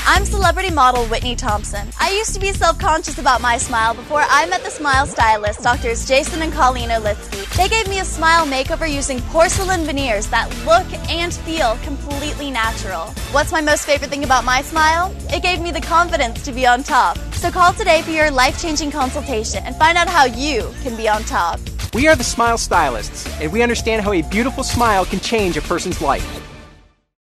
I'm celebrity model Whitney Thompson. I used to be self-conscious about my smile before I met the Smile Stylist, Drs. Jason and Colleen Olitsky. They gave me a smile makeover using porcelain veneers that look and feel completely natural. What's my most favorite thing about my smile? It gave me the confidence to be on top. So call today for your life-changing consultation and find out how you can be on top. We are the Smile Stylists, and we understand how a beautiful smile can change a person's life.